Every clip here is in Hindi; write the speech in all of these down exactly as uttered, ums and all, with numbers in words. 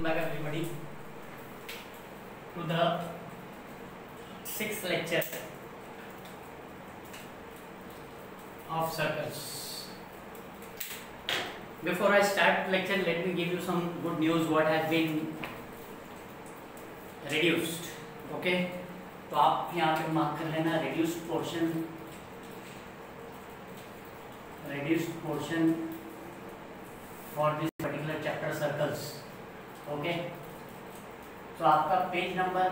back everybody to the sixth lecture of circles. Before I start lecture, let me give you some good news. What has been reduced? Okay, तो आप यहाँ पे मार्क कर लेना reduced portion, reduced portion for this particular chapter circles. Okay, तो आपका page number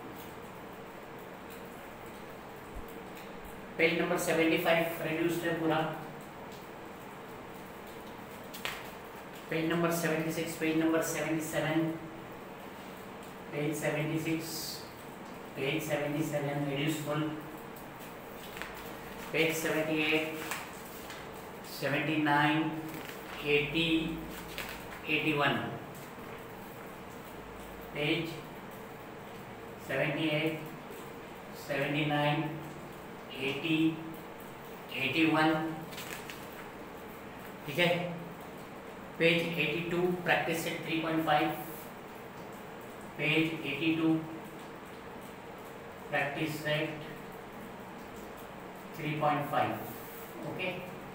page number seventy five reduced है पूरा. Page number seventy six, page number seventy seven, page seventy six, page seventy seven reduced full, page seventy eight, seventy nine, eighty, eighty one, page seventy eight, seventy nine, eighty, eighty one. ठीक है. Page eighty two practice set three point five, page eighty two practice set three point five. Okay.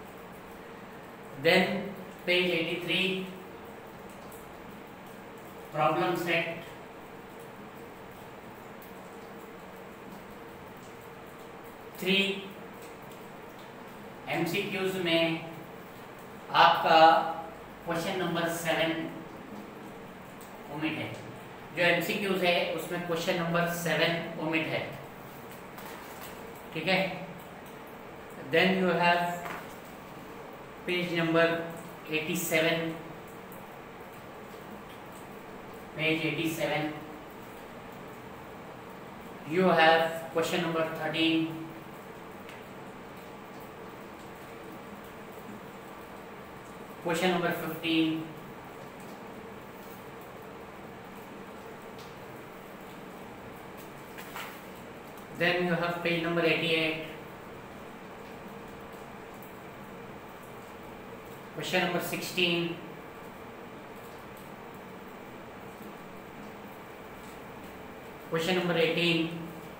Then page eighty three problem set three. MCQs में आपका क्वेश्चन नंबर सेवन ओमिट है. जो एमसीक्यूज है उसमें क्वेश्चन नंबर सेवन ओमिट है. ठीक है. Then you have page number eighty seven, page eighty seven. you have question number thirteen, question number fifteen, then you have page number eighty-eight, question number sixteen, question number eighteen,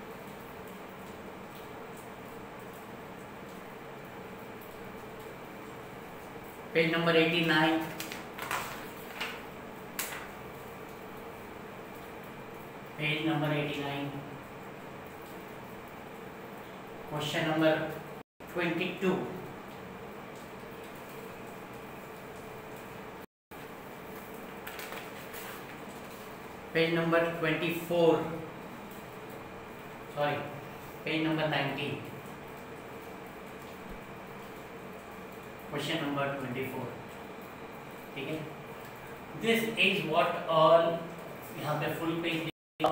page number eighty-nine, page number eighty-nine, question number twenty-two, page number twenty-four, sorry, page number nineteen, question number twenty-four. ठीक है. This is what all यहाँ पे full page,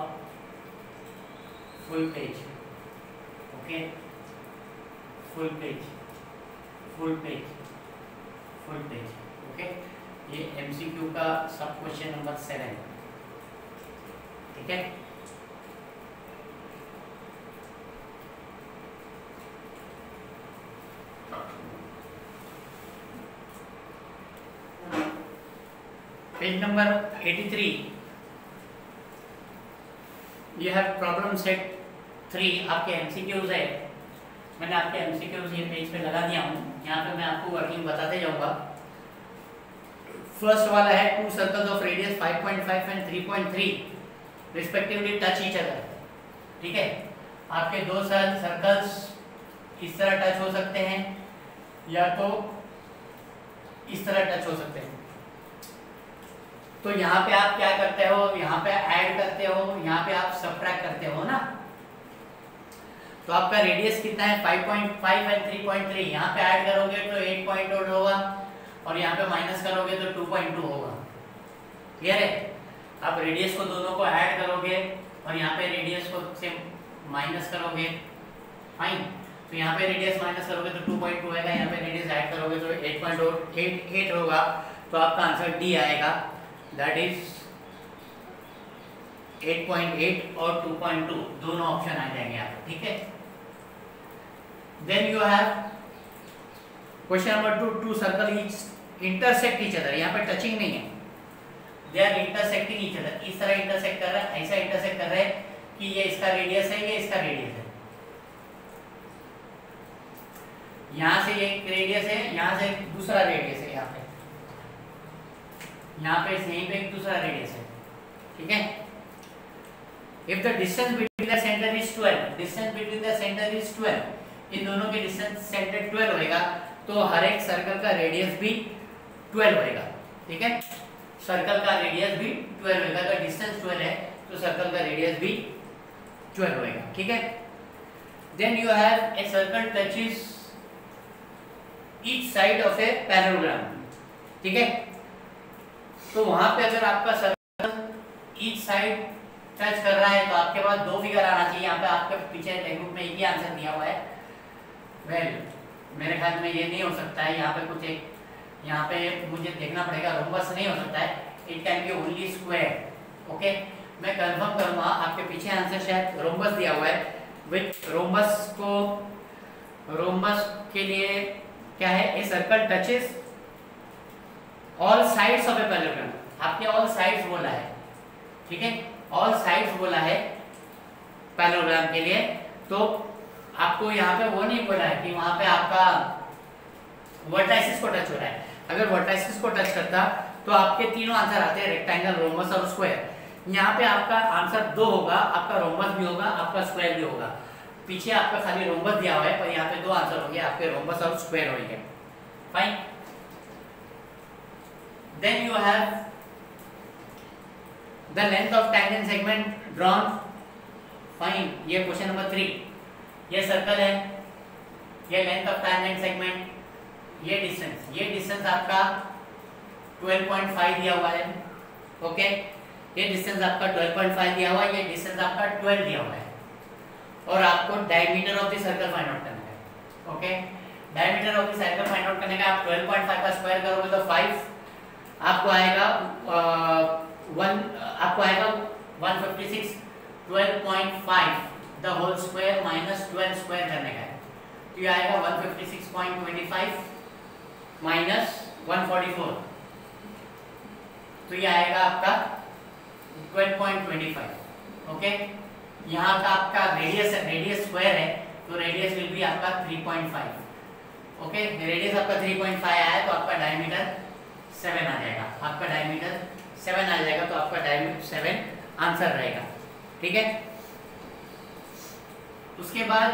full page, okay, full page, full page, full page, okay. ये एमसीक्यू का सब क्वेश्चन नंबर सेवन. ठीक है. पेज नंबर एटी थ्री, ये है प्रॉब्लम सेट थ्री. आपके एमसीक्यूज है. मैंने आपके एमसीक्यूज ये पेज पे लगा दिया हूँ. यहाँ पे मैं आपको वर्किंग बताते जाऊँगा. फर्स्ट वाला है two circles of radius five point five and three point three respectively touch each other. ठीक है. आपके दो सर्कल्स इस तरह टच हो सकते हैं या तो इस तरह टच हो सकते हैं. तो यहाँ पे आप क्या करते हो, यहाँ पे ऐड करते हो, यहाँ पे आप सबट्रैक्ट करते हो ना. तो आपका रेडियस कितना है five point five and three point three. यहाँ पे ऐड करोगे तो एट पॉइंट एट होगा और यहाँ पे माइनस करोगे तो टू पॉइंट टू होगा. क्लियर है. आप रेडियस को दोनों को ऐड करोगे और यहाँ पे रेडियस को से माइनस करोगे. फाइन. तो यहाँ पे रेडियस माइनस करोगे तो टू पॉइंट टू आएगा. यहाँ पे रेडियस ऐड करोगे तो एट पॉइंट एट होगा. तो आपका आंसर डी आएगा. That is eight point eight और टू पॉइंट टू दोनों ऑप्शन आ जाएंगे यहाँ पे. ठीक है. Then you have question number two, two circle each intersect each other. यहाँ पे टचिंग नहीं है. They are intersecting each other, इस तरह इंटरसेक्ट कर रहा है, ऐसा इंटरसेक्ट कर रहा है कि ये इसका रेडियस है, ये इसका रेडियस है, यहाँ से ये एक रेडियस है, यहाँ से दूसरा रेडियस है, यहाँ पे यहाँ पे यहीं पे एक दूसरा रेडियस है, ठीक है। If the distance between the centre is twelve, distance between the centre is twelve, इन दोनों के डिस्टेंस सेंटर ट्वेल्व होएगा, तो हर एक सर्कल का रेडियस भी ट्वेल्व होएगा, ठीक है। सर्कल का रेडियस भी ट्वेल्व होएगा, अगर डिस्टेंस ट्वेल्व है तो सर्कल का रेडियस भी ट्वेल्व होएगा, ठीक है। Then you have a circle touches each side of a parallelogram, ठीक है। तो वहां पे अगर आपका सर्कल ईच साइड टच कर रहा है तो आपके पास दो फिगर आना चाहिए। यहाँ पे आपके पीछे टेक्स्ट में एक ही आंसर दिया हुआ है, वेल well, मेरे ख्याल में ये नहीं हो सकता है, यहाँ पे कुछ एक यहाँ पे मुझे देखना पड़ेगा, रोम्बस नहीं हो सकता है, it can be only square, okay. मैं कंफर्म करूंगा, आपके पीछे आंसर शायद रोम्बस दिया हुआ है, विथ रोम्बस को रोम्बस के लिए क्या है, a circle touches all sides of a parallelogram, आपने ऑल साइड्स बोला है, ठीक है, ऑल साइड्स बोला है पैरेललोग्राम के लिए, तो आपको यहाँ पे वो नहीं बोला है कि वहां पे आपका वर्टाइसिस को टच हो रहा है। अगर वर्टाइसिस को टच करता तो आपके तीनों आंसर आते हैं, रेक्टेंगल, रोम्बस और स्क्वायर। यहाँ पे आपका आंसर दो होगा, आपका रोम्बस भी होगा, आपका स्क्वायर भी होगा। पीछे आपका खाली रोम्बस दिया हुआ है, पर यहाँ पे दो आंसर होंगे, आपके रोम्बस और स्क्वायर होंगे, fine. Then you have the length of tangent segment drawn, fine. ये क्वेश्चन नंबर थ्री, ये सर्कल है, ये लेंथ ऑफ टैंजेंट सेगमेंट, ये डिस्टेंस, ये डिस्टेंस आपका ट्वेल्व पॉइंट फाइव दिया हुआ है, ओके। ये डिस्टेंस आपका ट्वेल्व पॉइंट फाइव दिया हुआ है, ये डिस्टेंस आपका ट्वेल्व दिया हुआ है, और आपको diameter of the circle find out करना है, okay. Diameter of the circle find out करने का आप ट्वेल्व पॉइंट फाइव का स्क्वायर करोगे तो फाइव आपको आएगा, वन आपको आएगा one fifty six, twelve point five the whole square minus twelve square करने का है, तो ये आएगा one fifty six point two five minus one forty four, तो ये आएगा आपका twelve point two five, okay. यहाँ का आपका रेडियस है, रेडियस स्क्वायर है, तो रेडियस विल बी आपका three point five, okay. Radius आपका थ्री पॉइंट फाइव आया तो आपका डायमीटर सेवन आ जाएगा, आपका डायमीटर सेवन आ जाएगा, तो आपका डायमीटर सेवन आंसर रहेगा, ठीक है। उसके बाद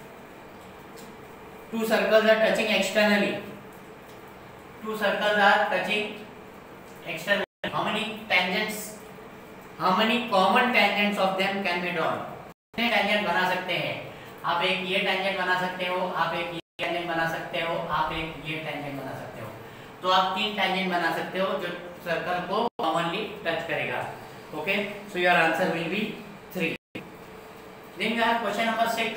two circles are touching externally, two circles are touching externally, how many tangents, how many common tangents of them can be drawn, कितने टेंजेंट बना सकते हैं आप? एक ये टेंजेंट बना सकते हो, आप एक ये टेंजेंट बना सकते हो, आप एक ये टेंजेंट बना सकते हो, तो आप तीन टेंजेंट बना सकते हो जो सर्कल को कॉमनली टच करेगा, okay. So your answer will be three. Then we have question number six.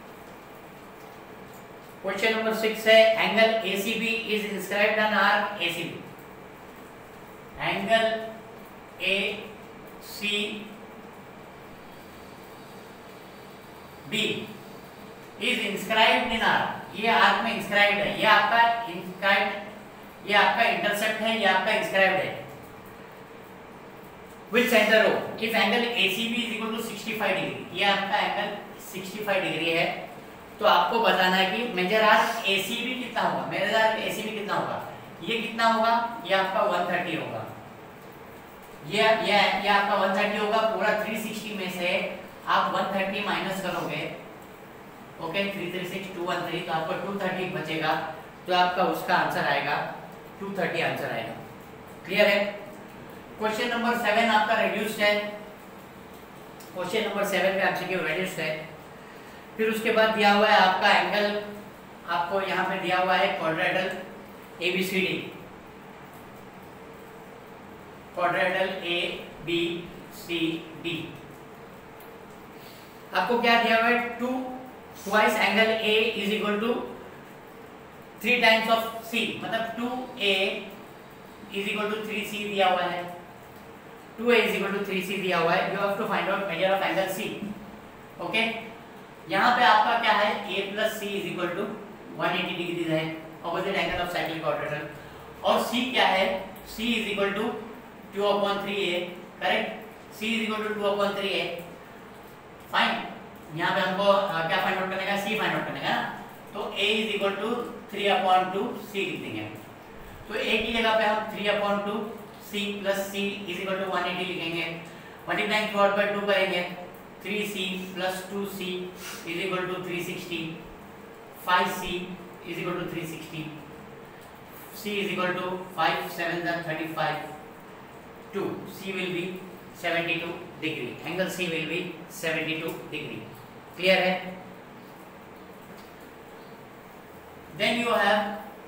Question number six है, angle A C B is inscribed on arc A C B. एंगल A C B is inscribed in arc, ये आर्क में इंस्क्राइब्ड है, ये आपका इंस्क्राइब्ड, ये आपका इंटरसेप्ट है, ये आपका इंस्क्राइब्ड है। Which center O? If angle A C B is equal to sixty five degree, ये आपका एंगल सिक्सटी फाइव डिग्री है, तो आपको बताना है कि major arc A C B कितना होगा, major arc A C B कितना होगा, ये कितना होगा, ये आपका वन थर्टी होगा, ये ये ये आपका वन थर्टी होगा, पूरा थ्री सिक्सटी में से आप वन थर्टी माइनस करोगे, okay, three three six two one three, तो आपको टू थर्टी बचेगा, तो आपका उसका आंसर आएगा टू थर्टी आंसर आएगा, क्लियर है। क्वेश्चन नंबर सेवन आपका रिड्यूस्ड है, क्वेश्चन नंबर सेवन में आपसे क्यों रिड्यूस्ड है। फिर उसके बाद दिया हुआ है आपका एंगल, आपको यहाँ पे दिया हुआ है quadrilateral A B C D, quadrilateral A B C D, आपको क्या दिया हुआ है, two twice angle A is equal to three times of C, मतलब two A is equal to three C दिया हुआ है, two A is equal to three C दिया हुआ है, you have to find out measure of angle C, okay. यहाँ पे आपका क्या है, a plus C is equal to one eighty degree है, opposite angle of cyclic quadrilateral, और c क्या है, c is equal to two upon three A, correct. c is equal to two upon three A. Fine. यहाँ पे हमको uh, क्या फाइंड आउट करने का, c फाइंड आउट करने का ना. तो a is equal to three upon two c लिख देंगे. तो a की जगह पे हम three upon two c plus c is equal to one eighty लिखेंगे. Multiplying throughout by two करेंगे. Three C plus two C is equal to three sixty. Five C is equal to three sixty. c is equal to five seven thirty-five. two c will be seventy-two degree. Angle c will be seventy-two degree. Clear है? Then you have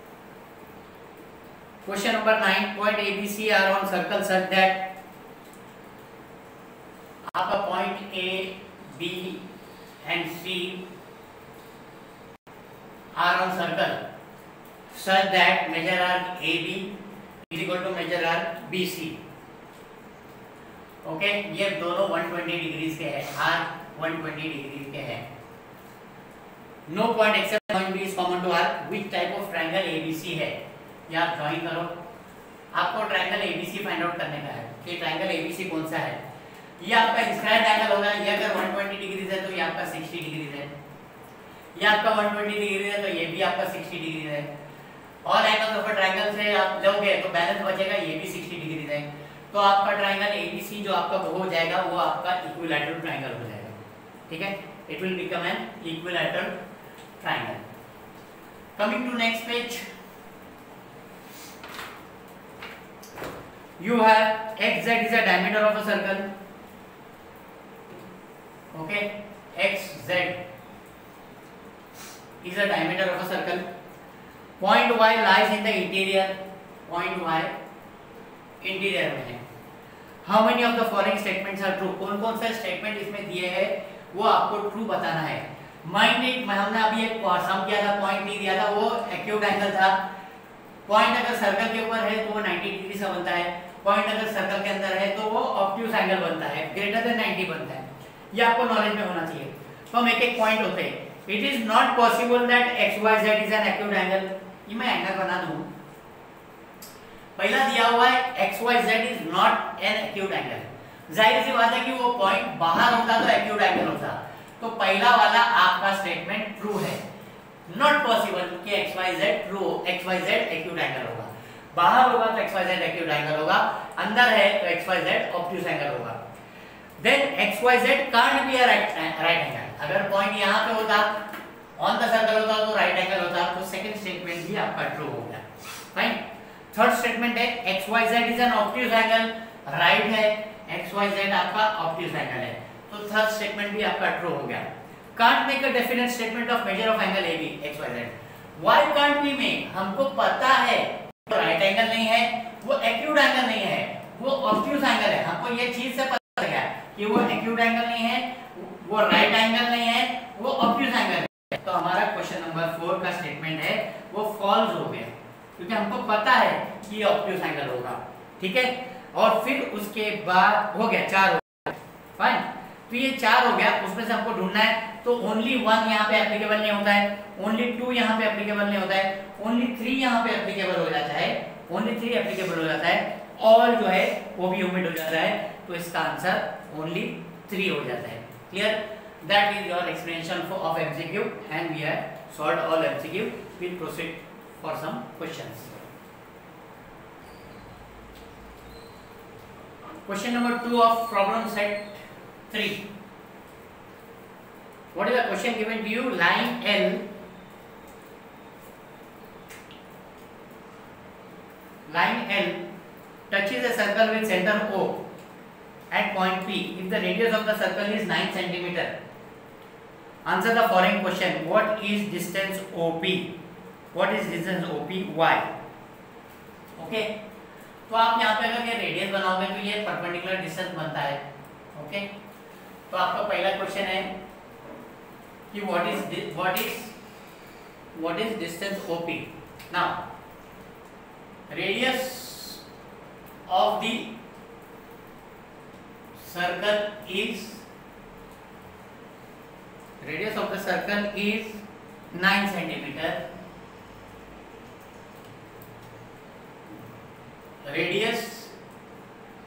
question number nine. Point A B C are on circle such that आपका point A, B and C are on circle such that measure arc A B is equal to measure arc B C. Okay, ये दोनों वन ट्वेंटी डिग्रीज के हैं. आर वन ट्वेंटी डिग्री के हैं. No point except point B is common to R. Which type of triangle ABC है, ये आप ड्राइंग करो. आपको ट्रायंगल एबीसी फाइंड आउट करने का है कि ट्रायंगल एबीसी कौन सा है. ये आपका इंस्क्राइब्ड एंगल होगा. ये अगर वन ट्वेंटी डिग्रीज है तो ये आपका सिक्सटी डिग्रीज है. ये आपका वन ट्वेंटी डिग्री है तो ये भी आपका सिक्सटी डिग्री है. All angles of a triangle से आप लोगे तो बैलेंस बचेगा, ये भी सिक्सटी डिग्री है. तो आपका ट्रायंगल एबीसी जो आपका वो हो जाएगा वो आपका इक्विलैटरल ट्रायंगल हो जाएगा. ठीक है, it will become an equilateral triangle. Coming to next page, you have xz is a diameter of a circle. Okay, xz is a diameter of a circle. Point y lies in the interior. Point y interior में है. How many of the following statements are true? कौन कौन से स्टेटमेंट इसमें दिए हैं वो आपको ट्रू बताना है. माइंड इट, हमने अभी एक सम किया था, पॉइंट नहीं दिया था, वो एक्यूट एंगल था. पॉइंट अगर सर्कल के ऊपर है तो वो नाइंटी डिग्री से बनता है. पॉइंट अगर सर्कल के अंदर है तो वो ऑब्ट्यूज एंगल बनता है, ग्रेटर देन नाइंटी बनता है. ये आपको नॉलेज में होना चाहिए. तो हम एक एक पॉइंट होते हैं. It is not possible that X Y Z is an acute angle. ये मैं एंगल बना दूं. पहला दिया हुआ है X Y Z is not an acute angle. जाहिर सी बात है कि वो पॉइंट बाहर होता तो एक्यूट एंगल होता. तो पहला वाला आपका स्टेटमेंट ट्रू है. नॉट पॉसिबल कि X Y Z true X Y Z acute angle होगा. बाहर होगा तो X Y Z acute angle होगा, अंदर है तो X Y Z obtuse angle होगा. Then X Y Z can't be a right right angle. अगर पॉइंट यहां पे होता, ऑन द सर्कल होता तो राइट एंगल होता. तो सेकंड स्टेटमेंट भी आपका ट्रू हो गया. फाइन. थर्ड स्टेटमेंट है X Y Z is an obtuse angle. Right है, एक्स वाई जेड आपका ऑब्ट्यूज एंगल है. तो थर्ड स्टेटमेंट भी आपका ट्रू हो गया. Can't make a definite statement of measure of angle A B X Y Z. Why can't we make? हमको पता है वो राइट एंगल नहीं है, वो एक्यूट एंगल नहीं है, वो ऑब्ट्यूज एंगल है. हमको ये चीज से पता चल गया कि वो एक्यूट एंगल नहीं है, वो राइट एंगल नहीं है, वो ऑब्ट्यूज एंगल है. तो हमारा क्वेश्चन नंबर फोर का स्टेटमेंट है वो फॉल्स हो गया, क्योंकि हमको पता है कि ये ऑब्ट्यूज एंगल होगा. ठीक है, और फिर उसके बाद हो गया चार हो गया. फाइन. तो ये चार हो गया, उसमें से हमको ढूंढना है. तो ओनली वन यहाँ पे एप्लीकेबल नहीं होता है, ओनली टू यहाँ पे एप्लीकेबल नहीं होता है, ओनली थ्री यहाँ पे एप्लीकेबल हो जाता है, ओनली थ्री एप्लीकेबल हो जाता है, और जो है वो भी ओमिट हो जाता है. तो इसका आंसर ओनली थ्री हो जाता है. Clear? That is your explanation of MCQ and we have solved all MCQ. Will proceed for some questions. Question number two of problem set three. What is the question given to you? Line L line L touches a circle with center O at point P if the radius of the circle is nine centimeter. Answer the following question. What is distance O P? What is distance O P? Why? Okay. तो आप यहाँ पे अगर ये रेडियस बनाओगे तो ये परपेंडिकुलर डिस्टेंस बनता है. ओके, तो आपका पहला क्वेश्चन है कि what is what is what is distance O P. Now radius of the circle is radius of the circle is nine centimeter. Radius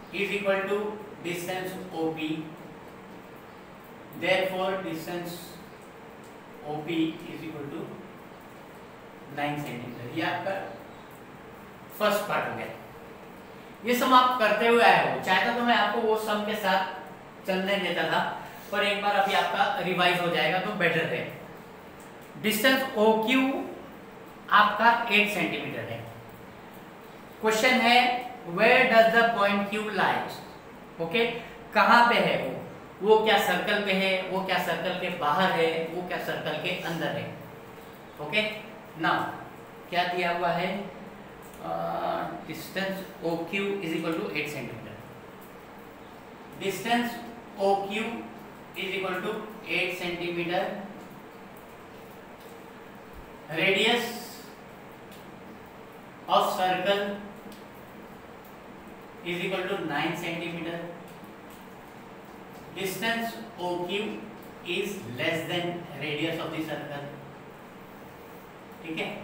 is equal to distance O P. Therefore distance O P is equal to nine centimeter. ये आपका फर्स्ट पार्ट हो गया. ये सम आप करते हुए आए हो. चाहता तो मैं आपको वो सम के साथ चलने देता था, पर एक बार अभी आपका रिवाइज हो जाएगा तो बेटर है. डिस्टेंस O Q आपका एट सेंटीमीटर है. क्वेश्चन है where does the point Q lies. Okay, कहां पे है वो? वो क्या सर्कल पे है, वो क्या सर्कल के बाहर है, वो क्या सर्कल के अंदर है. ओके, नाउ क्या दिया हुआ है? Distance O Q is equal to eight centimeter. Distance O Q is equal to eight centimeter. Radius of circle is equal to nine centimeter. Distance O Q is less than radius of the circle. ठीक है,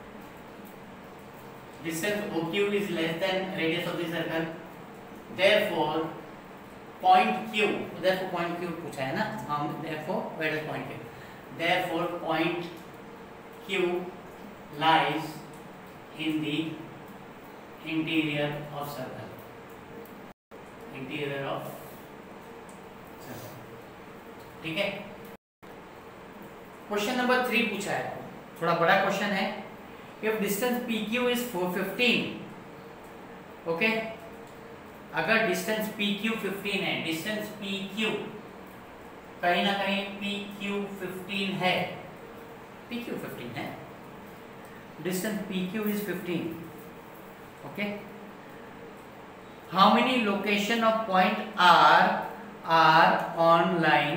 distance O Q is less than radius of the circle. Therefore point Q, therefore point Q पूछा है ना हम. Therefore where is point Q? Therefore point Q lies in the interior of circle. Interior of circle. ठीक है. क्वेश्चन नंबर थ्री पूछा है, थोड़ा बड़ा क्वेश्चन है. If distance P Q is four fifteen, okay, अगर डिस्टेंस P Q फिफ्टीन है, डिस्टेंस P Q कहीं ना कहीं P Q फिफ्टीन है, P Q फिफ्टीन है, distance P Q is fifteen. Okay, how many location of point R are on line?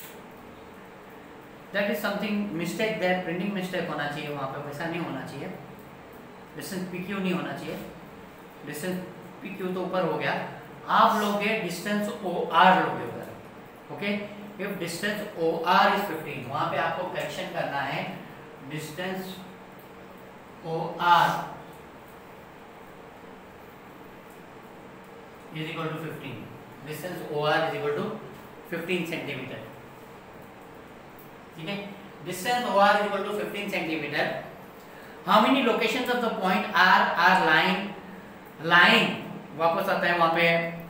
That is something mistake there, printing mistake होना चाहिए वहाँ पे, वैसा नहीं होना चाहिए. distance P Q नहीं होना चाहिए. distance P Q तो ऊपर हो गया. आप लोगे distance O R लोगे उधर. Okay, if distance O R is fifteen, वहाँ पे आपको करेक्शन करना है. distance O R is equal to fifteen. distance O R is equal to fifteen centimeter. ठीक है, distance O R is equal to fifteen centimeter. How many locations of the point R are lying lying वापस आता है वहाँ पे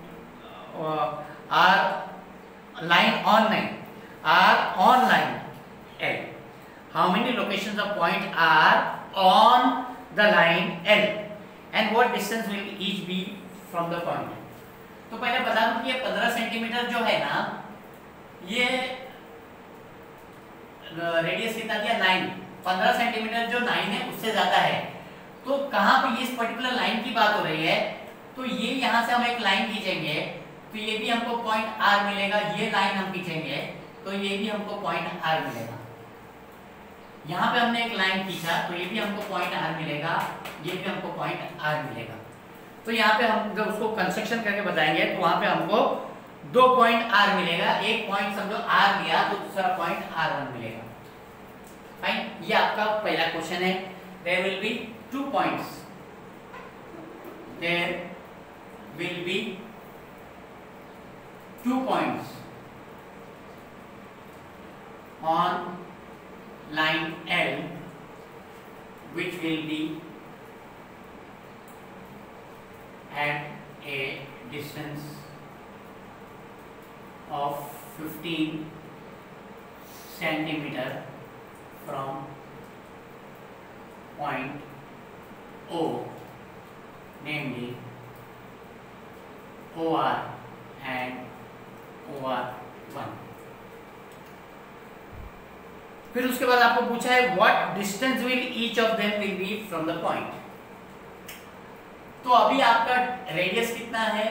R line on line R on line L. How many locations of point are on the line L and what distance will each be from the point? तो पहले बता दूं कि ये पंद्रह सेंटीमीटर जो है ना, ये रेडियस कितना दिया? नाइन. पंद्रह सेंटीमीटर जो नाइन है उससे ज्यादा है. तो कहाँ पे इस पर्टिकुलर लाइन की बात हो रही है, तो ये यहाँ से हम एक लाइन खींचेंगे तो ये भी हमको पॉइंट R मिलेगा. ये लाइन हम खींचेंगे तो ये भी हमको पॉइंट R मिलेगा. यहाँ पे हमने एक लाइन खींचा तो ये भी हमको पॉइंट R मिलेगा, ये भी हमको पॉइंट R मिलेगा. तो यहाँ पे हम जब उसको कंस्ट्रक्शन करके बताएंगे तो वहाँ पे हमको दो पॉइंट R मिलेगा. एक पॉइंट समझो R लिया तो दूसरा पॉइंट R वन मिलेगा. फाइन, ये आपका पहला क्वेश्चन है. There will be two points. There will be two points on line L which will be at a distance of fifteen centimeter from point O, namely O R and O R one. फिर उसके बाद आपको पूछा है what distance will each of them will be from the point. तो अभी आपका रेडियस कितना है?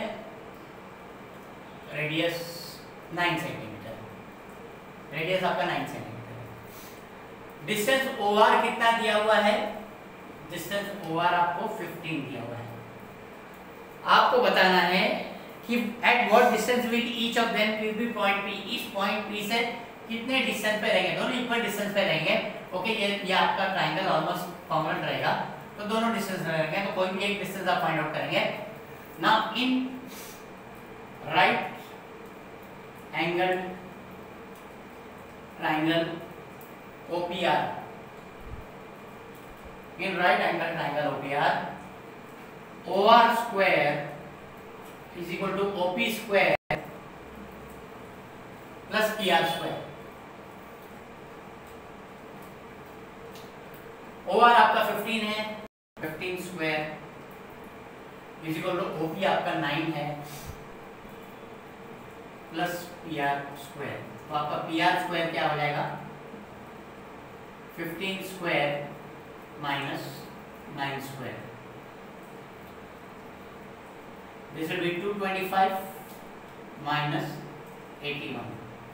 Radius nine centimeter. रेडियस आपका नाइन सेंटीमीटर है. डिस्टेंस O R कितना दिया हुआ है? डिस्टेंस O R आपको फिफ्टीन दिया हुआ है. आपको बताना है कि at what distance will each of them will be point P. इस पॉइंट P से कितने डिस्टेंस पे रहेंगे? दोनों इक्वल डिस्टेंस पे रहेंगे. ओके, ये ये आपका ट्रायंगल ऑलमोस्ट कॉमन रहेगा तो दोनों डिस्टेंस रहेंगे. तो कोई भी एक डिस्टेंस आप फाइंड आउट करेंगे. Now in right angle triangle O P R. In right angle triangle O P R, O R square is equal to O P square plus P R square. O R आपका फिफ्टीन है, fifteen square is equal to O P आपका नाइन है प्लस P R स्क्वायर. तो आपका P R स्क्वायर क्या हो जाएगा? Fifteen square minus nine square. This will be two twenty-five minus eighty-one.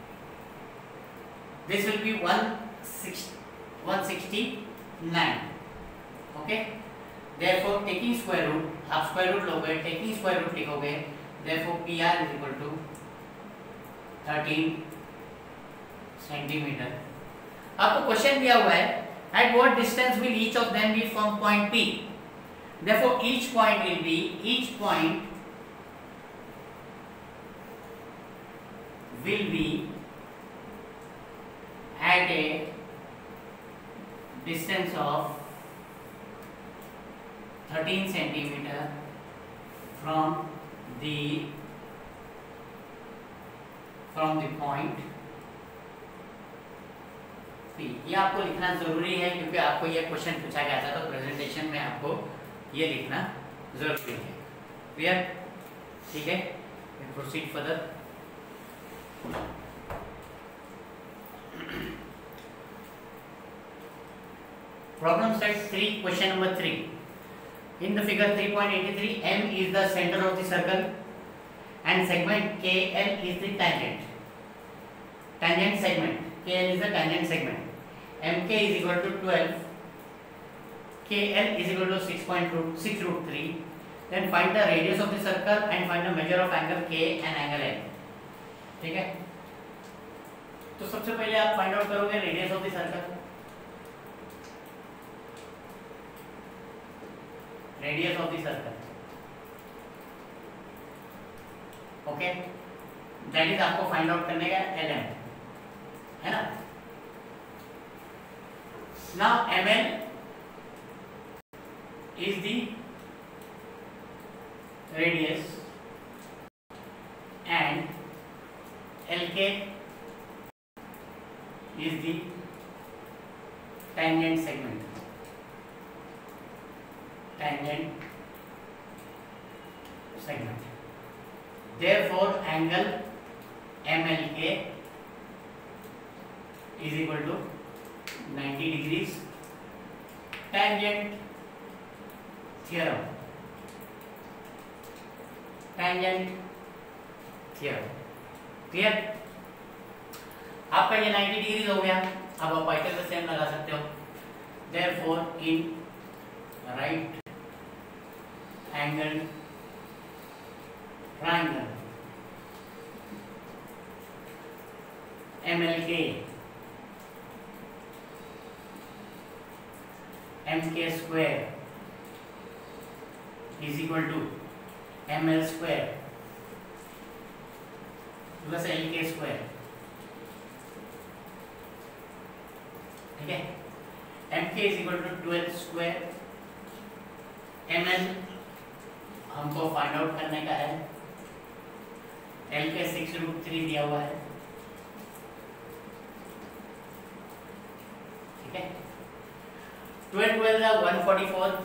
This will be one sixty-nine. Okay. Therefore, taking square root, आप square root लोगे, taking square root लिखोगे. Therefore, P R is equal to thirteen centimeter. आपको क्वेश्चन दिया हुआ है, at what distance will each of them be from point P? Therefore, each point will be each point will be at a distance of thirteen centimeter from the from the point P. ये आपको लिखना जरूरी है क्योंकि आपको ये क्वेश्चन पूछा गया था, तो प्रेजेंटेशन में आपको ये लिखना जरूरी है. क्लियर? ठीक है, proceed further. Problem set three, question number three. In the figure three point eight three, M is the center of the circle and segment K L is the tangent. Tangent segment K L is the tangent segment. M K is equal to twelve. K L is equal to six point six root three. Then find the radius of the circle and find the measure of angle K and angle L. ठीक है, तो सबसे पहले आप फाइंड आउट करोगे radius of the circle. Radius of the circle, okay, that is आपको फाइंड आउट करने का एल एम है ना. Now M L is the radius and L K is the tangent segment. Tangent segment. Therefore, angle M L K is equal to ninety degrees. Tangent theorem. Tangent theorem. Clear? आपका ये नाइंटी डिग्री हो गया. अब आप पाइथागोरस थ्योरम लगा सकते हो. Therefore, in right angle triangle M L K, M K square is equal to M L square plus L K square. ठीक है, M K is equal to twelve square. M L हमको फाइंड आउट करने का है. एल के सिक्स रूट थ्री दिया हुआ है. ठीक है, ट्वेल्व ट्वेल्व का one forty four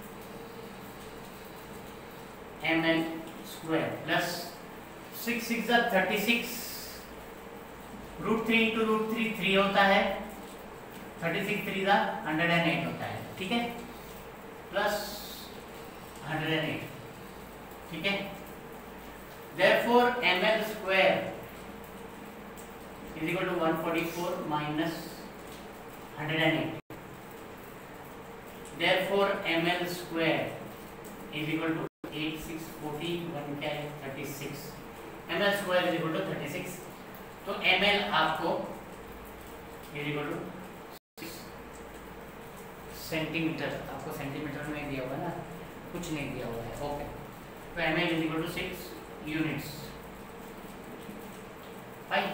M L square plus six six thirty six. Root three into root three three होता है. थर्टी सिक्स थ्री का हंड्रेड एंड एट होता है. ठीक है, प्लस हंड्रेड एंड एट. ठीक है, therefore M L square is equal to one forty four minus hundred and eight. Therefore M L square is equal to eight six forty one क्या है thirty six. M L square is equal to thirty six. तो एम एल आपको इज इक्वल टू सेंटीमीटर. आपको सेंटीमीटर में दिया हुआ है ना, कुछ नहीं दिया हुआ है. ओके, तो M L is equal to six units. Fine.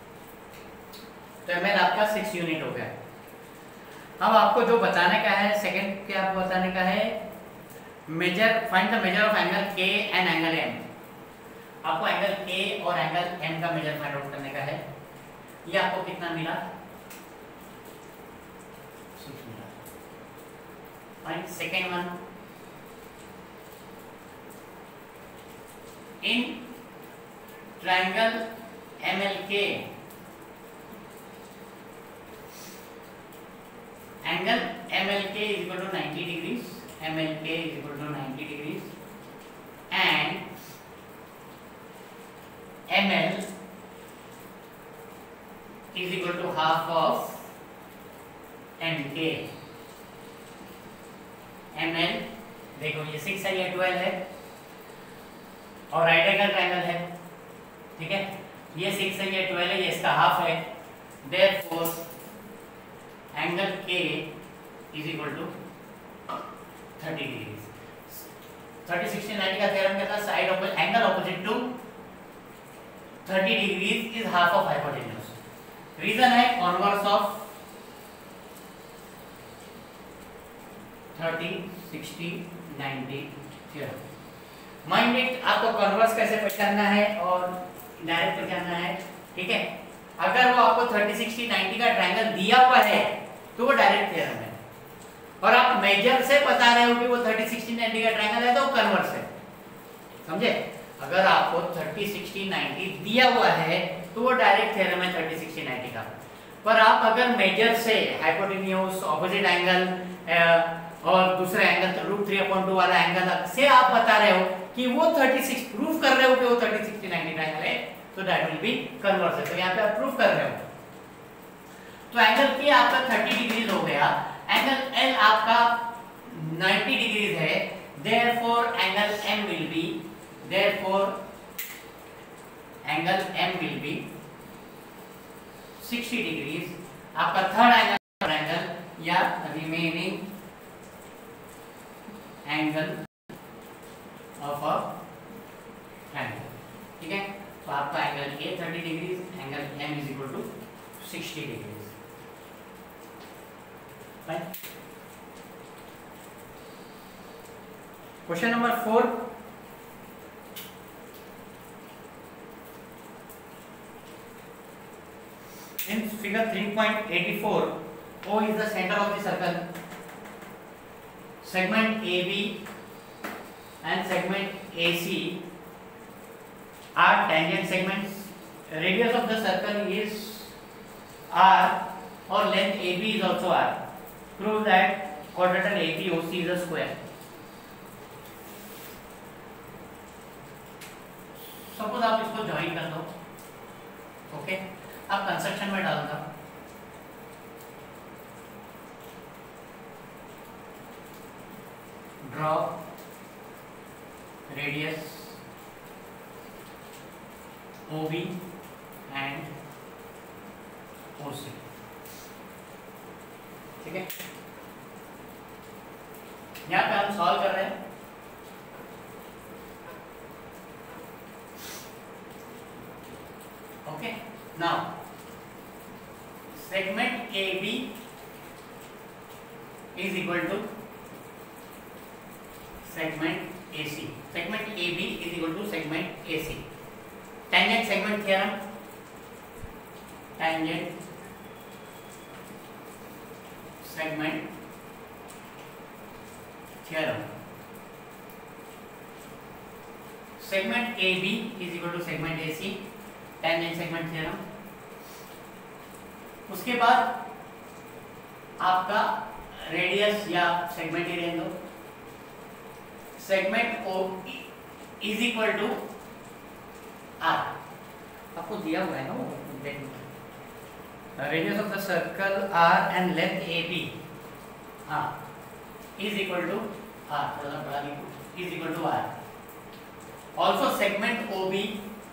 तो एम एल आपका सिक्स यूनिट हो गया। अब आपको जो बताने का है सेकंड क्या आपको बताने का है, measure find the measure of angle K and angle M. आपको एंगल के और एंगल एम का मेजर फाइंड आउट करने का है। ये आपको कितना मिला, सिक्स मिला। Fine second one, in triangle M L K angle M L K is equal to ninety degrees, M L K is equal to ninety degrees, and M L is equal to half of M K. M L देखो ये सिक्स है, ये ट्वेल्व है और राइट एंगल ट्रायंगल है, ठीक है। ये सिक्स है, ये ट्वेल्व है, ये इसका हाफ है। Therefore angle K is equal to thirty degrees. Thirty sixty ninety का थ्योरम कहता है side opposite angle opposite to thirty degrees is half of hypotenuse. Reason है converse of thirty sixty ninety theorem. Mind it, आपको कॉन्वर्स कैसे पहचानना है और डायरेक्ट पहचानना है, ठीक है। अगर वो आपको थर्टी सिक्सटी नाइंटी का ट्रायंगल दिया हुआ है तो वो डायरेक्ट थ्योरम है, और आप मेजर से बता रहे हो कि वो थर्टी सिक्सटी नाइंटी का ट्रायंगल है तो वो कन्वर्स है, समझे। अगर आपको थर्टी सिक्सटी नाइंटी दिया हुआ है तो वो डायरेक्ट थ्योरम है थर्टी सिक्सटी नाइंटी का। पर आप अगर मेजर से हाइपोटेन्यूज, ऑपोजिट एंगल और दूसरा angle root three upon two वाला एंगल से आप बता रहे हो कि वो थर्टी सिक्स प्रूफ कर रहे हो कि वो थर्टी सिक्सटी नाइंटी ट्रायंगल है, तो दैट विल बी कन्वर्स है। तो यहाँ पे आप प्रूफ कर रहे हो। तो एंगल के आपका थर्टी डिग्रीज हो गया, एंगल एल आपका नाइंटी डिग्रीज है, therefore angle M will be therefore angle M will be sixty degrees. आपका थर्ड एंगल एंगल या remaining angle of a triangle, ठीक है। तो आपका angle A thirty degrees, angle M is equal to sixty degrees. Question number four, in figure three point eighty four, O is the center of the circle. Segment A B and segment A C are tangent segments. Radius of the circle is R or length A B is also R. Prove that quadrilateral A P O C is a square. Suppose आप इसको ज्वाइन कर दो, ओके। आप कंस्ट्रक्शन में डाल दो, draw radius O B and O C, ठीक है। यहाँ पे हम सॉल्व कर रहे हैं। Okay, now segment A B is equal to segment A C. Segment A B is equal to segment A C. Tangent segment theorem. Tangent segment theorem. Segment A B is equal to segment A C. Tangent segment theorem. उसके बाद आपका रेडियस या सेगमेंट ही रहने दो। Segment O is equal to R, आपको दिया हुआ है ना वो, देखो। Radius of the circle R and length A B हाँ इज इक्वल टू R, थोड़ा बड़ा लिखो, is equal to R। Also segment O B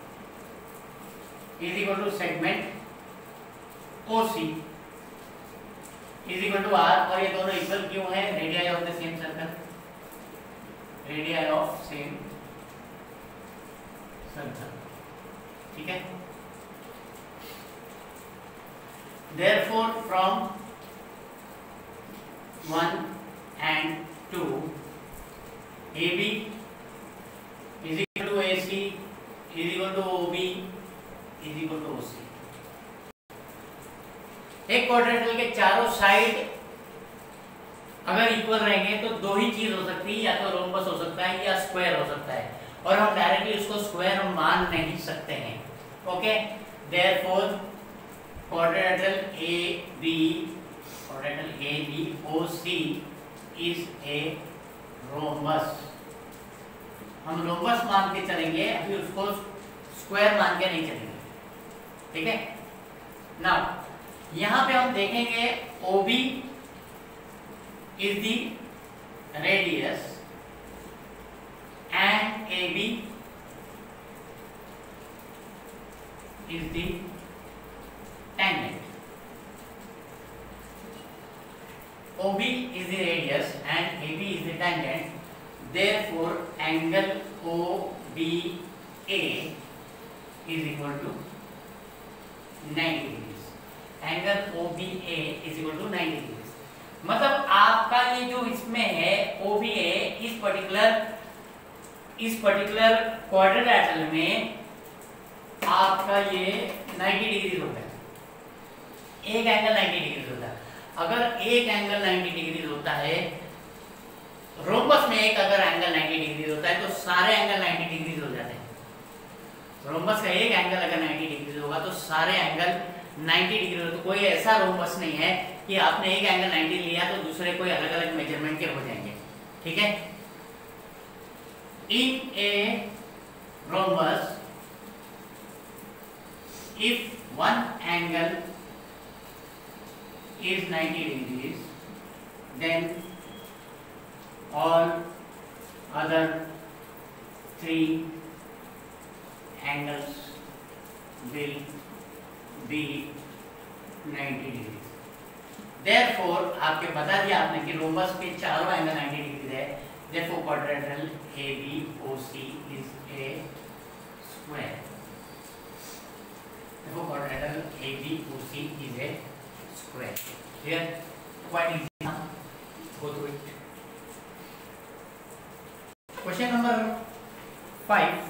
is equal to segment O C is equal to R, और ये दोनों इक्वल क्यों है? Radius of the same circle, radius of same circle, ठीक है। therefore from one and two A B is equal to A C is equal to O B is equal to O C। एक क्वाड्रेंटल के चारों साइड अगर इक्वल रहेंगे तो दो ही चीज हो सकती है, या तो रोम्बस हो सकता है या स्क्वायर हो सकता है, और हम डायरेक्टली उसको स्क्वायर मान नहीं सकते हैं। Okay, therefore quadrantal A B quadrantal A B O C is a rhombus. हम रोम्बस मान के चलेंगे, अभी उसको स्क्वायर मान के नहीं चलेंगे। ठीक है, नाउ यहां पे हम देखेंगे O B is the radius and A B is the tangent। O B is the radius and A B is the tangent, therefore angle O B A is equal to ninety degrees। Angle O B A is equal to ninety degrees। मतलब आपका ये जो इसमें है O B A इस पर्टिकुलर इस पर्टिकुलर क्वाड्रिलेटरल में आपका ये ninety डिग्री होता है। एक एंगल ninety डिग्री होता है। अगर एक एंगल ninety डिग्री होता है, रोम्बस में एक अगर एंगल ninety डिग्री होता है तो सारे एंगल ninety डिग्री हो जाते हैं। रोम्बस का एक एंगल अगर ninety डिग्री होगा तो सारे एंगल ninety डिग्री हो। तो कोई ऐसा रोम्बस नहीं है कि आपने एक एंगल ninety लिया तो दूसरे कोई अलग अलग मेजरमेंट के हो जाएंगे। ठीक है, in a rhombus if one angle is ninety degrees, then all other three angles will be ninety degrees। Therefore आपके बता दिया आपने कि रोम्बस के चारों एंगल ninety डिग्री है। Therefore quadrilateral A B O C is a square। Therefore quadrilateral A B O C is a square। Clear? Quite easy now. Go through it. Question number five।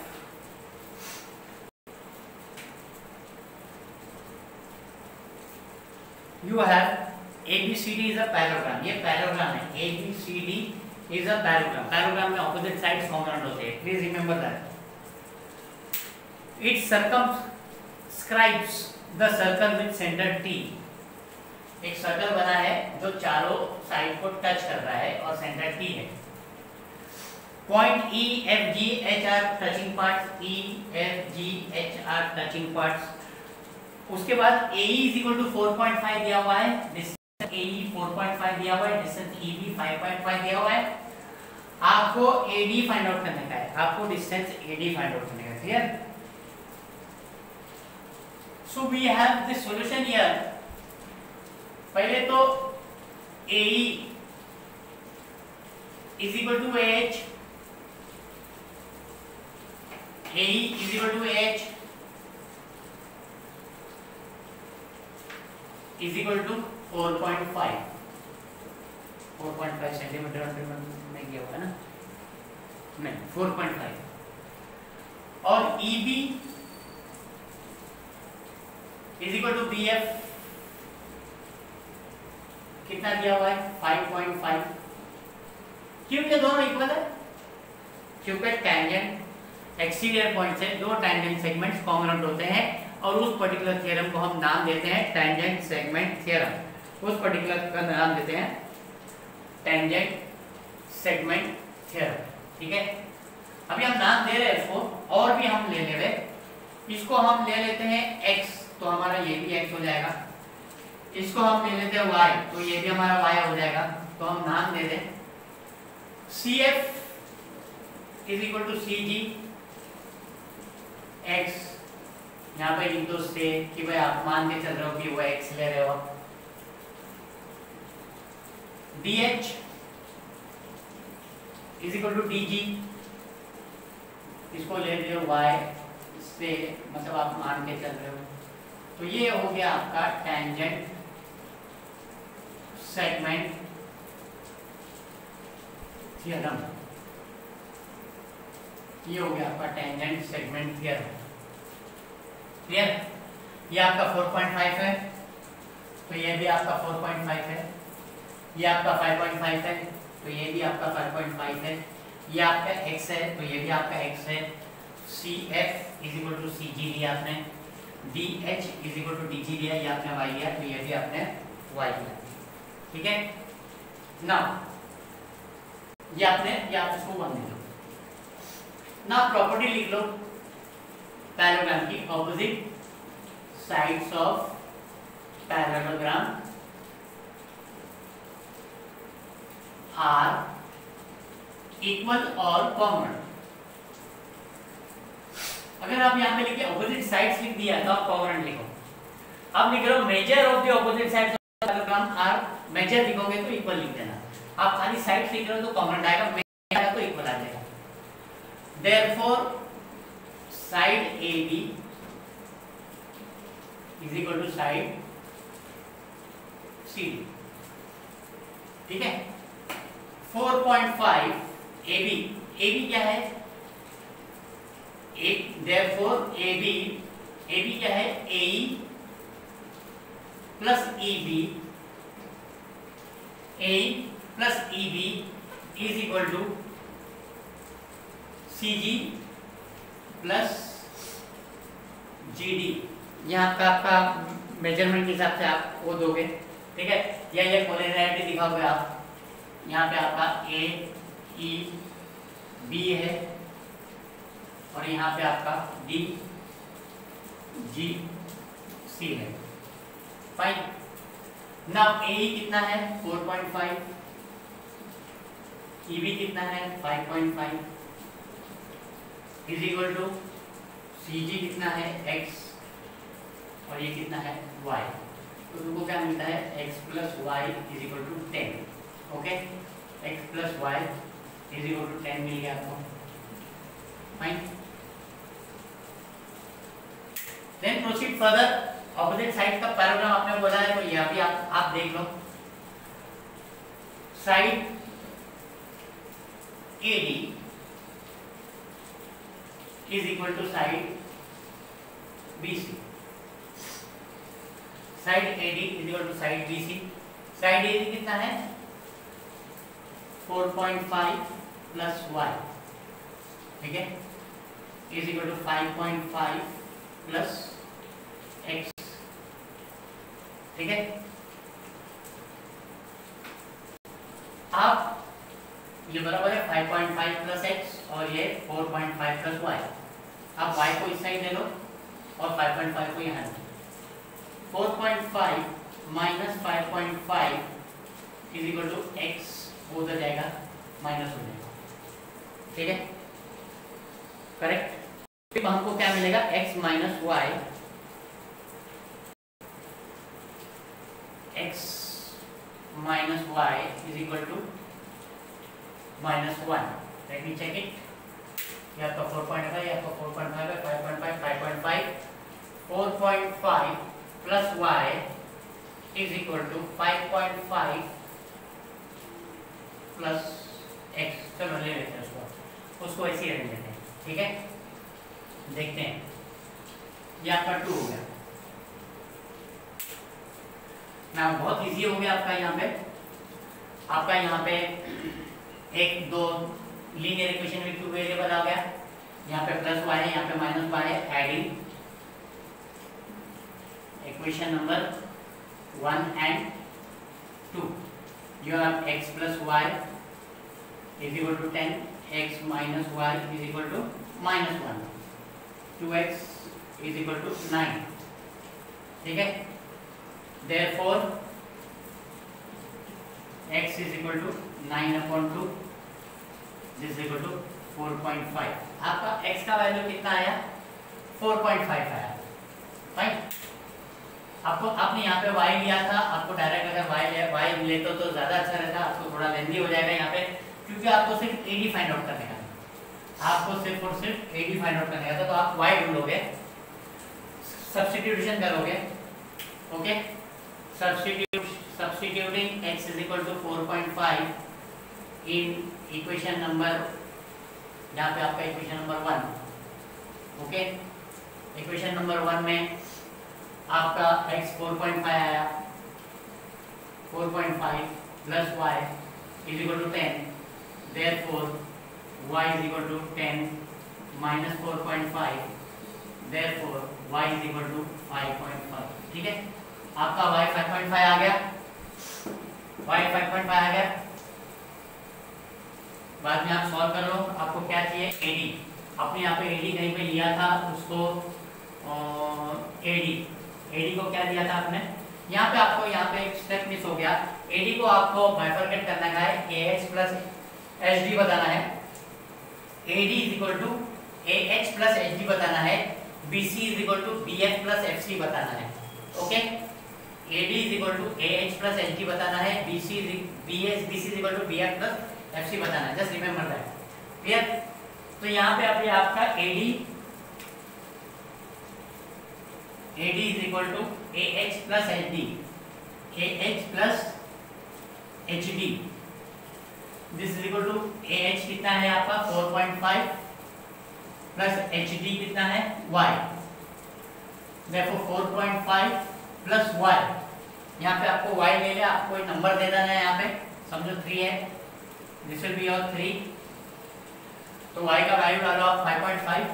You have A B C D is a parallelogram। ये parallelogram है। A B C D is a parallelogram। parallelogram में opposite sides congruent होते हैं। Please remember that। It circumscribes the circle with center T। एक सर्कल बना है जो चारों साइड को टच कर रहा है और सेंटर T है। Point E F G H R touching parts, E F G H R touching parts. उसके बाद A E is equal to four point five दिया हुआ है, distance A E four point five दिया हुआ है, distance E B five point five दिया हुआ है। आपको A D फाइंड आउट करने का है, आपको distance A D find out करने का है। Clear? So we have the solution here. पहले तो A E is equal to H, A E is equal to H is equal to four point five। four point five centimeter में गया हुआ है ना, नहीं four point five। और E B is equal to B F कितना दिया हुआ है five point five। क्यों ये दोनों इक्वल है? क्योंकि टैंजेंट एक्सटीरियर पॉइंट से दो टैंजेंट सेगमेंट्स कॉन्ग्रुएंट होते हैं और उस पर्टिकुलर थ्योरम को हम नाम देते हैं टैंजेंट सेगमेंट थ्योरम। उस पर्टिकुलर का नाम देते हैं टैंजेंट सेगमेंट थ्योरम। ठीक है, अभी हम नाम दे रहे हैं इसको, और भी हम ले ले रहे। इसको हम ले लेते हैं x, तो हमारा ये भी x हो जाएगा। इसको हम ले लेते हैं y, तो ये भी हमारा y हो जाएगा। तो हम नाम दे दें C F is equal to C G x। यहाँ पे लिख दो से कि भाई आप मान के चल रहे हो कि वो x ले रहे हो। D H is equal to D G, इसको ले रहे हो y से, मतलब आप मान के चल रहे हो। तो ये हो गया आपका टेंजेंट सेगमेंट थ्योरम। ये हो गया आपका टेंजेंट सेगमेंट थ्योरम। क्लियर? ये आपका फोर पॉइंट फाइव है, तो ये भी आपका फोर पॉइंट फाइव है। ये आपका फाइव पॉइंट फाइव है, तो ये भी आपका फाइव पॉइंट फाइव है। ये आपका x है, तो ये भी आपका x है। C F is equal to C G लिया आपने, D H is equal to D G लिया, ये आपने y लिया, तो ये भी आपने y लिया। ठीक है ना? ये आपने ये आप इसको वन दे दो ना। प्रॉपर्टी लिख लो पैरेललोग्राम की। Opposite sides of parallelogram are equal और कॉमन। अगर आप यहाँ पे लिखे ऑपोजिट साइड्स लिख दिया तो आप कॉमन लिखो। अब लिख रहे हो measure of the opposite sides of parallelogram are, measure लिखोगे तो इक्वल लिख देना। आप खाली साइड्स लिख रहे हो तो कॉमन आएगा, मेजर आएगा तो इक्वल आ जाएगा। Therefore side A B is equal to side C D. ठीक है? Four point five A B, A B क्या है? Therefore A B, A B क्या है? A plus E B, A plus E B is equal to C G plus G D. यहाँ का आपका मेजरमेंट के हिसाब से आप वो दोगे। ठीक है? या ये पोलैरिटी दिखाओगे आप। यहाँ पे आपका ए ई बी है और यहाँ पे आपका डी जी सी है। फाइन। नाउ ए कितना है? Four point five, E B कितना है? Five point five is equal to C G कितना है? x और ये कितना है? y। तो तुमको क्या मिलता है? x plus Y is equal to ten. Okay, x plus Y is equal to ten मिल गया आपको। Fine. Then proceed further. Opposite side का पैराग्राफ आपने बोला है, तो ये अभी आप आप देख लो। Side A D is equal to side B C. Side A D is equal to side B C. Side A D कितना है? Four point five plus Y. ठीक है? Is equal to five point five plus X. ठीक है? आप ये बराबर है five point five plus X और ये four point five plus Y. आप y को इस साइड ले लो और फाइव पॉइंट फाइव को यहाँ ले लो। Four point five minus five point five is equal to X, वो उधर जाएगा माइनस हो जाएगा। ठीक है? करेक्ट? फिर हमको क्या मिलेगा? x minus Y, x minus Y is equal to minus one. Let me check it. ये आपका फोर पॉइंट फाइव, ये आपका फोर पॉइंट फाइव है, five point five, five point five, four point five plus Y is equal to five point five plus X. चलो ले लेते हैं उसको, उसको ऐसे ही रहने देते हैं। ठीक है? देखते हैं। ये आपका टू हो गया ना। बहुत इजी हो गया आपका। यहाँ पे आपका यहाँ पे एक दो लीनियर इक्वेशन में टू वेरिएबल आ गया। यहाँ पे प्लस वाई है, यहाँ पे माइनस वाई है। Adding equation number one and two, you have x plus Y is equal to ten, x minus Y is equal to minus one, two X is equal to nine. ठीक है? Therefore x is equal to nine upon two, this is equal to four point five. आपका x का वैल्यू कितना आया? फोर पॉइंट फाइव आया। फाइन। आपको आपने यहाँ पे y लिया था, आपको डायरेक्ट अगर y ले y लेते तो ज़्यादा अच्छा रहता। आपको थोड़ा लेंदी हो जाएगा यहाँ पे, क्योंकि आपको सिर्फ ए डी फाइंड आउट करने का, आपको सिर्फ और सिर्फ ए डी फाइंड आउट करने का था। तो आप y ढूंढोगे। सब्स्टिट्यूशन करोगे, okay, substitute substituting x is equal to four point five in equation number, यहाँ पे आपका equation number one, okay, equation number one में आपका x फोर पॉइंट फाइव आया, four point five plus Y is equal to ten, therefore y is equal to ten minus four point five, therefore y is equal to five point five. ठीक है, आपका y फाइव पॉइंट फाइव आ गया, y फाइव पॉइंट फाइव आ गया। बाद में आप सॉल्व कर लो, आपको क्या चाहिए, एडी। आपने यहाँ पे एडी कहीं पे लिया था, उसको एडी एडी को क्या दिया था आपने, यहाँ पे आपको यहाँ पे एक स्टेप मिस हो गया। एडी को आपको बाइफरकेट करना है, A H plus H D बताना है, AD is equal to A H plus H D बताना है, B C is equal to B F plus F C बताना है, okay. AD is equal to A H plus H D बताना है, B C B S B C is equal to B F plus F C बताना है, जस्ट रिमेंबर दैट, क्लियर। तो यहाँ पे अभी आपका AD AD is equal to A H plus H D, A H plus H D, this is equal to A H कितना है आपका four point five plus H D कितना है y, देखो four point five plus y, यहाँ पे आपको y ले लिया, आपको एक नंबर दे देना है, यहाँ पे समझो थ्री है, this will be your three, तो y का वैल्यू डालो आप five point five,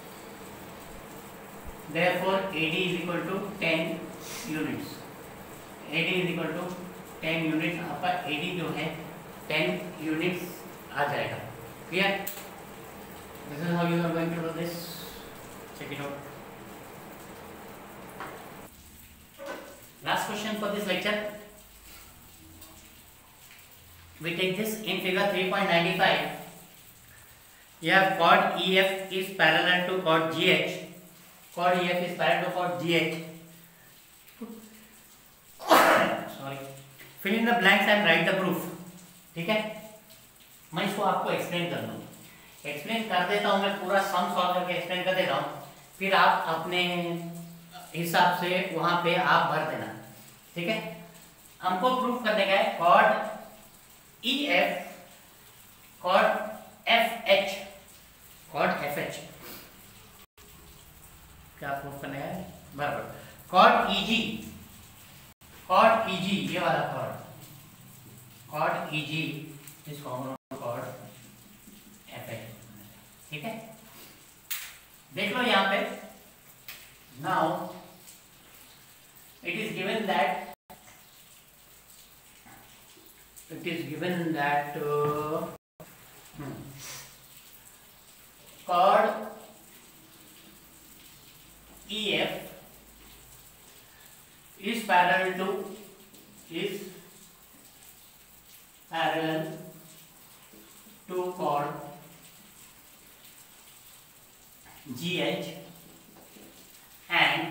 therefore A D is equal to ten units, A D is equal to ten units, आपका A D जो है टेन units आ जाएगा, clear? This is how you are going to do this, check it out. Last question for this lecture, we take this in figure three point nine five. You have chord E F is parallel to chord G H, chord E F is parallel to chord G H. Sorry. Fill in the blanks and write the proof. ठीक है, मैं इसको आपको एक्सप्लेन कर दूँ, एक्सप्लेन कर देता हूँ, मैं पूरा सम सॉल्व करके एक्सप्लेन कर देता हूँ, फिर आप अपने हिसाब से वहां पे आप भर देना, ठीक है। हमको प्रूफ करने का है chord E F, chord F H, chord F H, क्या प्रूफ करने है, बराबर chord E G, chord E G ये वाला chord, chord E G is common chord F H, ठीक है। देख लो यहाँ पे, now it is given that it is given that uh, hmm, chord E F is parallel to is parallel to chord G H and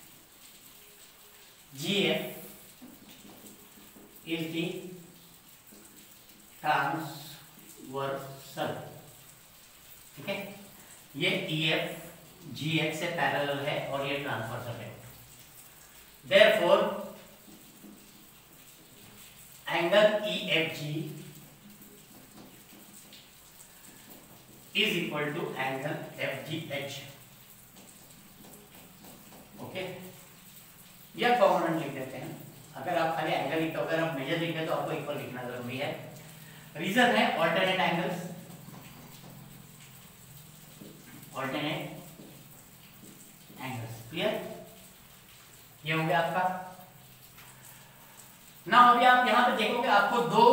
G F is the transversal, ठीक है। ये E F G H से पैरेलल है और ये ट्रांसवर्सल है, therefore angle E F G is equal to angle F G H, okay. यह कॉम्पोनेंट लिख देते हैं, अगर आप खाली एंगल लिखते हो, अगर आप मेजर लिखते तो आपको इक्वल लिखना जरूरी है। रीजन है alternate angles, alternate angles, clear. ये हो गया आपका। ना अभी आप यहां पे देखोगे आपको दो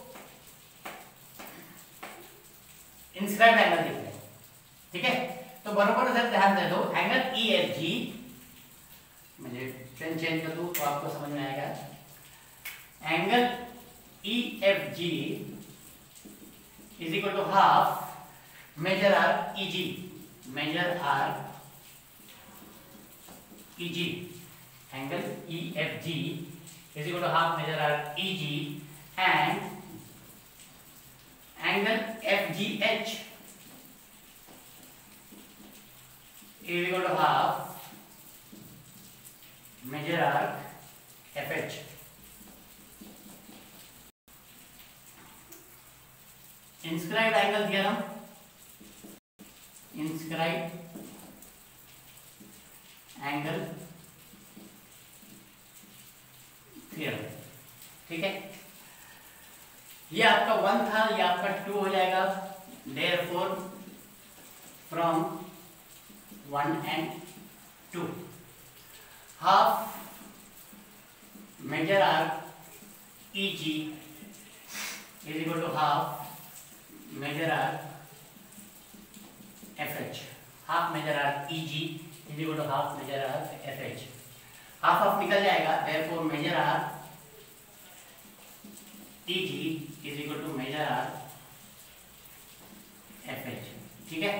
इंस्क्राइब्ड एंगल दिख रहे हैं, ठीक है। तो बराबर से ध्यान दे दो, एंगल ई एफ जी, मुझे पेन चेंज कर दूं तो आपको समझ में आएगा। Angle E F G is equal to half measure arc E G, measure arc E G, angle E F G is equal to half measure arc E G and angle F G H is equal to half measure arc F H. Inscribed angle theorem, inscribed angle theorem. ठीक है, ये आपका वन था, ये आपका टू हो जाएगा। Therefore from one and two, half measure arc E G is equal to half measure arc F H. Half measure arc E G is equal to half measure arc F H. Half half निकल जाएगा, therefore measure arc E G is equal to measure arc F H. ठीक है,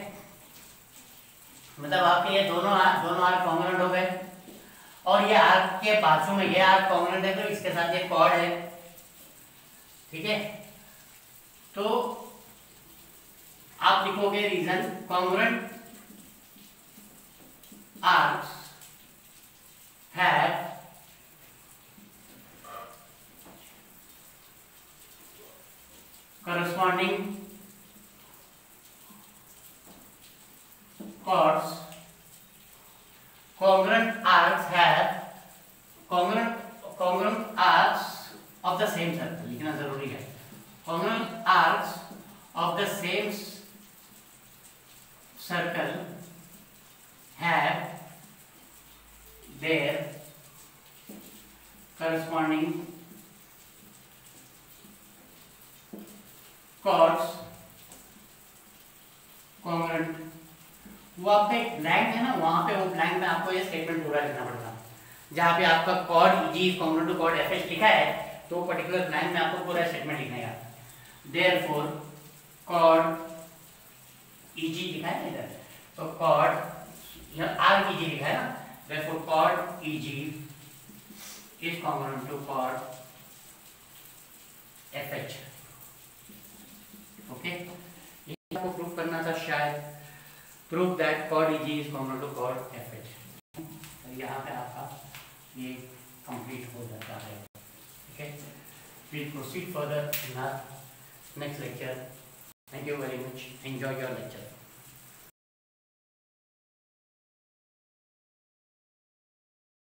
मतलब आपके ये दोनों आर्क दोनों आर्क कॉन्ग्रुएंट हो गए, और ये आर्क के बाजू में ये आर्क कॉन्ग्रुएंट है तो इसके साथ ये कॉर्ड है। ठीक है, तो आप लिखोगे reason congruent arcs have corresponding chords. Congruent arcs have congruent congruent arcs of the same circle, लिखना जरूरी है। Congruent arcs of the same circle have their corresponding chords congruent। वो आपका एक ब्लैंक है ना, वहां पे वो ब्लैंक में आपको ये स्टेटमेंट पूरा लिखना पड़ता है। जहाँ पे आपका chord G congruent to chord FH लिखा है, तो पर्टिकुलर ब्लैंक में आपको पूरा स्टेटमेंट लिखना है। देयरफॉर कॉर्ड ईजी लिखा है इधर, तो कॉर्ड यहाँ आर ईजी लिखा है ना, therefore chord EG is congruent to chord FH. Okay, ये आपको प्रूव करना था शायद। Prove that chord EG is congruent to chord FH. तो यहाँ पे आपका ये कंप्लीट हो जाता है। Okay, we proceed further in our next lecture. Thank you very much, enjoy your lecture.